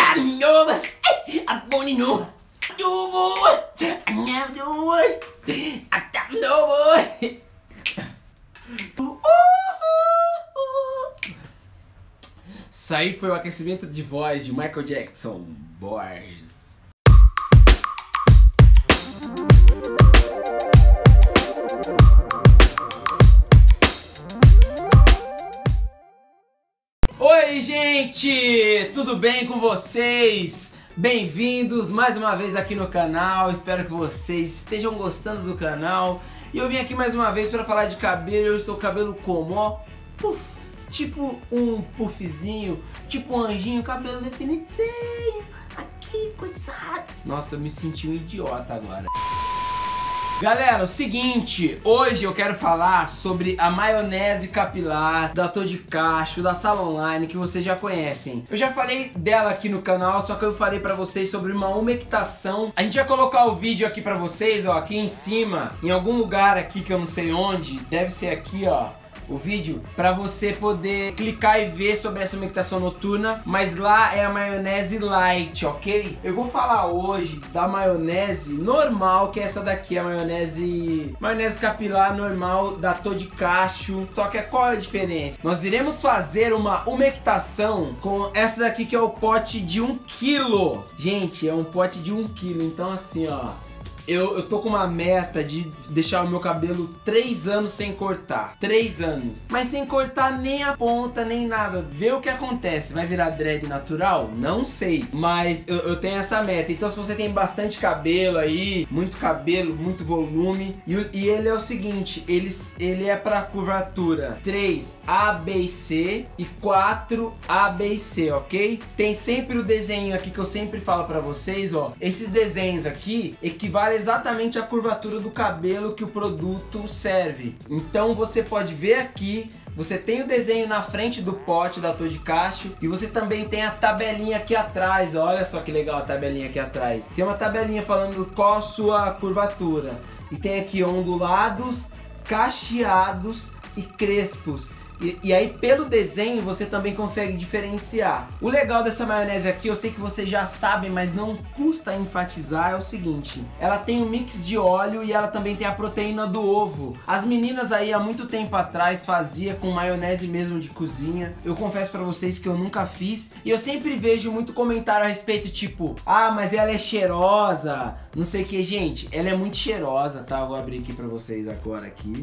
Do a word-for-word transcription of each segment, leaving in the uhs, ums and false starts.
no, I'm born no. Do boy, I never do boy. I don't know boy. Isso aí foi o aquecimento de voz de Michael Jackson. Boys. Oi, gente! Tudo bem com vocês? Bem-vindos mais uma vez aqui no canal. Espero que vocês estejam gostando do canal. E eu vim aqui mais uma vez para falar de cabelo. Eu estou com o cabelo como, ó, puff, tipo um puffzinho, tipo um anjinho, cabelo definitinho. Aqui, coisado. Nossa, eu me senti um idiota agora. Galera, o seguinte, hoje eu quero falar sobre a maionese capilar da Tô de Cacho, da Sala Online, que vocês já conhecem. Eu já falei dela aqui no canal, só que eu falei pra vocês sobre uma umectação. A gente vai colocar o vídeo aqui pra vocês, ó, aqui em cima, em algum lugar aqui que eu não sei onde, deve ser aqui, ó, o vídeo, pra você poder clicar e ver sobre essa umectação noturna, mas lá é a maionese light, ok? Eu vou falar hoje da maionese normal, que é essa daqui, a maionese maionese capilar normal da Tô de Cacho. Só que qual é a diferença? Nós iremos fazer uma umectação com essa daqui, que é o pote de um quilo. Gente, é um pote de um quilo, então assim, ó, Eu, eu tô com uma meta de deixar o meu cabelo três anos sem cortar. três anos. Mas sem cortar nem a ponta, nem nada. Vê o que acontece. Vai virar dread natural? Não sei. Mas eu, eu tenho essa meta. Então se você tem bastante cabelo aí, muito cabelo, muito volume. E, e ele é o seguinte, ele, ele é pra curvatura três A, B e C e quatro A, B e C, ok? Tem sempre o desenho aqui que eu sempre falo pra vocês, ó. Esses desenhos aqui equivalem exatamente a curvatura do cabelo que o produto serve. Então você pode ver aqui, você tem o desenho na frente do pote da Tô de Cacho e você também tem a tabelinha aqui atrás. Olha só que legal a tabelinha aqui atrás. Tem uma tabelinha falando qual a sua curvatura. E tem aqui ondulados, cacheados e crespos. E, e aí pelo desenho você também consegue diferenciar. O legal dessa maionese aqui, eu sei que vocês já sabem, mas não custa enfatizar, é o seguinte: ela tem um mix de óleo e ela também tem a proteína do ovo. As meninas aí há muito tempo atrás fazia com maionese mesmo de cozinha. Eu confesso pra vocês que eu nunca fiz. E eu sempre vejo muito comentário a respeito, tipo, ah, mas ela é cheirosa, não sei o que. Gente, ela é muito cheirosa, tá? Eu vou abrir aqui pra vocês agora aqui.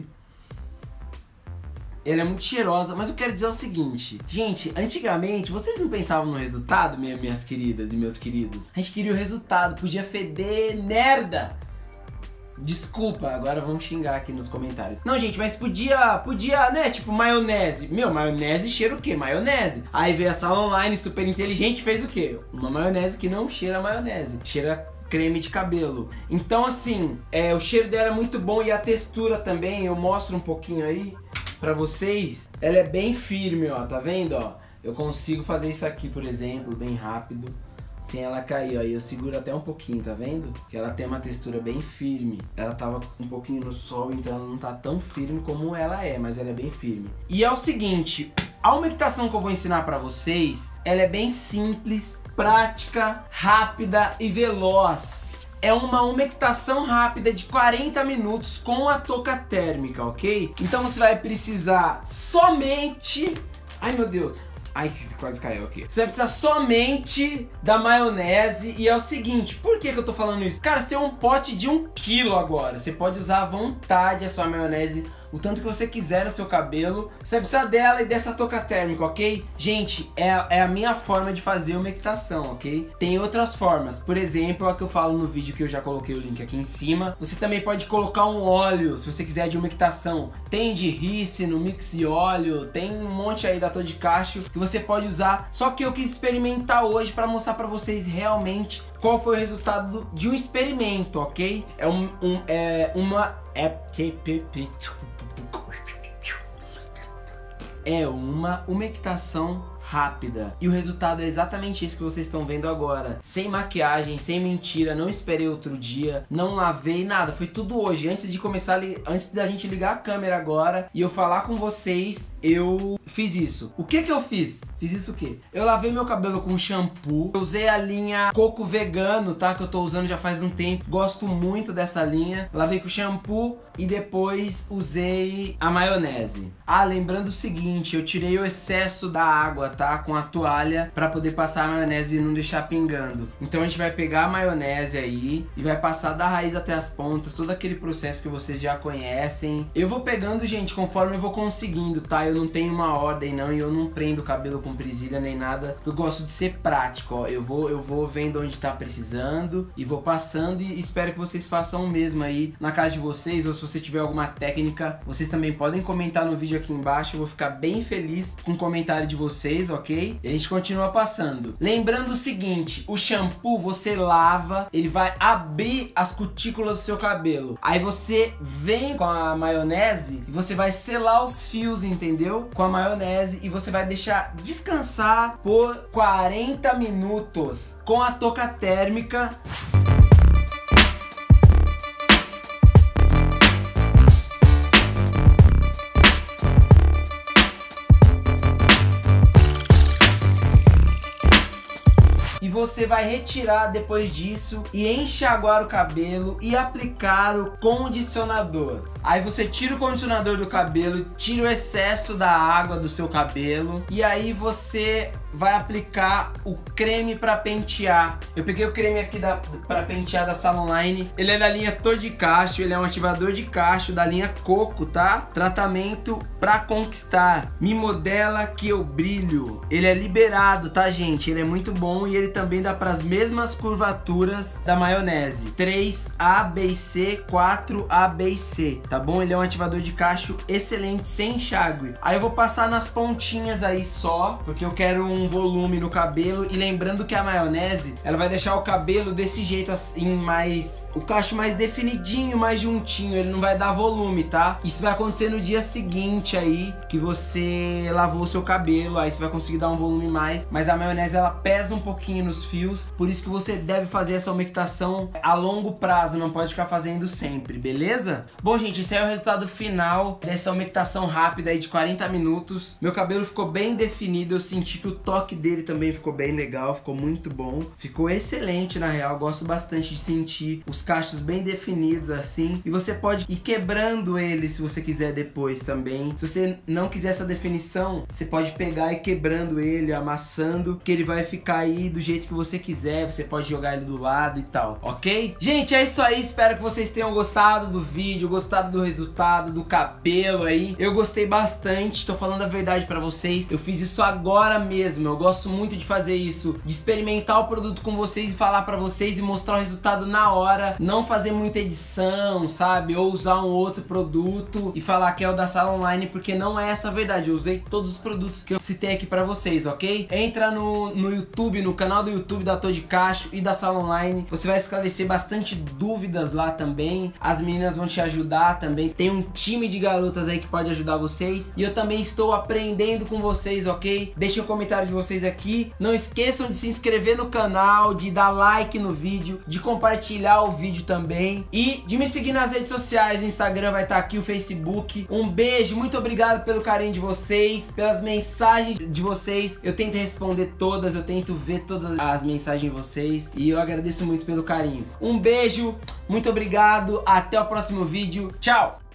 Ela é muito cheirosa, mas eu quero dizer o seguinte: gente, antigamente, vocês não pensavam no resultado, minha, minhas queridas e meus queridos? A gente queria o resultado, podia feder merda. Desculpa, agora vamos xingar aqui nos comentários. Não, gente, mas podia, podia, né, tipo maionese. Meu, maionese cheira o quê? Maionese. Aí veio a Sala Online super inteligente e fez o quê? Uma maionese que não cheira maionese, cheira creme de cabelo. Então assim, é, o cheiro dela é muito bom e a textura também, eu mostro um pouquinho aí pra vocês. Ela é bem firme, ó, tá vendo, ó? Eu consigo fazer isso aqui, por exemplo, bem rápido, sem ela cair, ó. E eu seguro até um pouquinho, tá vendo? Que ela tem uma textura bem firme. Ela tava um pouquinho no sol, então ela não tá tão firme como ela é, mas ela é bem firme. E é o seguinte, a umectação que eu vou ensinar pra vocês, ela é bem simples, prática, rápida e veloz. É uma umectação rápida de quarenta minutos com a touca térmica, ok? Então você vai precisar somente... Ai, meu Deus! Ai, quase caiu aqui. Você vai precisar somente da maionese. E é o seguinte, por que que eu tô falando isso? Cara, você tem um pote de um quilo agora. Você pode usar à vontade a sua maionese, o tanto que você quiser no seu cabelo. Você vai precisar dela e dessa touca térmica, ok? Gente, é, é a minha forma de fazer umectação, ok? Tem outras formas. Por exemplo, a que eu falo no vídeo, que eu já coloquei o link aqui em cima. Você também pode colocar um óleo, se você quiser, de umectação. Tem de rícino, mix e óleo. Tem um monte aí da Tô de Cacho que você pode usar. Só que eu quis experimentar hoje para mostrar para vocês realmente qual foi o resultado de um experimento, ok? É um, um é uma é é uma umectação rápida. E o resultado é exatamente isso que vocês estão vendo agora. Sem maquiagem, sem mentira, não esperei outro dia, não lavei nada, foi tudo hoje. Antes de começar, antes da gente ligar a câmera agora e eu falar com vocês, eu fiz isso. O que que eu fiz? Fiz isso o quê? Eu lavei meu cabelo com shampoo, eu usei a linha Coco Vegano, tá? Que eu tô usando já faz um tempo, gosto muito dessa linha. Lavei com shampoo e depois usei a maionese. Ah, lembrando o seguinte, eu tirei o excesso da água, tá? Com a toalha pra poder passar a maionese e não deixar pingando. Então a gente vai pegar a maionese aí e vai passar da raiz até as pontas, todo aquele processo que vocês já conhecem. Eu vou pegando, gente, conforme eu vou conseguindo, tá? Eu não tenho uma ordem não e eu não prendo o cabelo com presilha nem nada. Eu gosto de ser prático, ó. Eu vou, eu vou vendo onde tá precisando e vou passando e espero que vocês façam o mesmo aí na casa de vocês, ou se você tiver alguma técnica, vocês também podem comentar no vídeo aqui embaixo. Eu vou ficar bem feliz com o comentário de vocês, ok? E a gente continua passando. Lembrando o seguinte, o shampoo você lava, ele vai abrir as cutículas do seu cabelo. Aí você vem com a maionese e você vai selar os fios, entendeu? Com a maionese e você vai deixar descansar por quarenta minutos com a touca térmica. E você vai retirar depois disso e enxaguar o cabelo e aplicar o condicionador. Aí você tira o condicionador do cabelo, tira o excesso da água do seu cabelo e aí você vai aplicar o creme para pentear. Eu peguei o creme aqui da, para pentear da Salonline. Ele é da linha Tô de Cacho, ele é um ativador de cacho da linha Coco, tá? Tratamento para conquistar. Me modela que eu brilho. Ele é liberado, tá, gente? Ele é muito bom e ele também dá para as mesmas curvaturas da maionese. três A, B e C, quatro A, B e C, tá bom? Ele é um ativador de cacho excelente, sem enxágue. Aí eu vou passar nas pontinhas aí só, porque eu quero um volume no cabelo. E lembrando que a maionese, ela vai deixar o cabelo desse jeito assim, mais... o cacho mais definidinho, mais juntinho. Ele não vai dar volume, tá? Isso vai acontecer no dia seguinte aí, que você lavou o seu cabelo. Aí você vai conseguir dar um volume mais. Mas a maionese, ela pesa um pouquinho nos fios. Por isso que você deve fazer essa umectação a longo prazo. Não pode ficar fazendo sempre, beleza? Bom, gente, esse é o resultado final dessa umectação rápida aí de quarenta minutos. Meu cabelo ficou bem definido. Eu senti que o toque dele também ficou bem legal, ficou muito bom, ficou excelente na real. Gosto bastante de sentir os cachos bem definidos assim, e você pode ir quebrando ele se você quiser depois também. Se você não quiser essa definição, você pode pegar e ir quebrando ele, amassando, que ele vai ficar aí do jeito que você quiser. Você pode jogar ele do lado e tal, ok? Gente, é isso aí, espero que vocês tenham gostado do vídeo, gostado do resultado, do cabelo aí. Eu gostei bastante, tô falando a verdade pra vocês, eu fiz isso agora mesmo. Eu gosto muito de fazer isso, de experimentar o produto com vocês e falar pra vocês e mostrar o resultado na hora, não fazer muita edição, sabe? Ou usar um outro produto e falar que é o da Salonline, porque não é essa a verdade. Eu usei todos os produtos que eu citei aqui pra vocês, ok? Entra no, no YouTube, no canal do YouTube da Tô de Cacho e da Salonline, você vai esclarecer bastante dúvidas lá também. As meninas vão te ajudar também, tem um time de garotas aí que pode ajudar vocês, e eu também estou aprendendo com vocês, ok? Deixem um comentário de vocês aqui. Não esqueçam de se inscrever no canal, de dar like no vídeo, de compartilhar o vídeo também e de me seguir nas redes sociais. O Instagram vai estar aqui, o Facebook. Um beijo, muito obrigado pelo carinho de vocês, pelas mensagens de vocês. Eu tento responder todas, eu tento ver todas as mensagens de vocês e eu agradeço muito pelo carinho. Um beijo, muito obrigado, até o próximo vídeo. Tchau!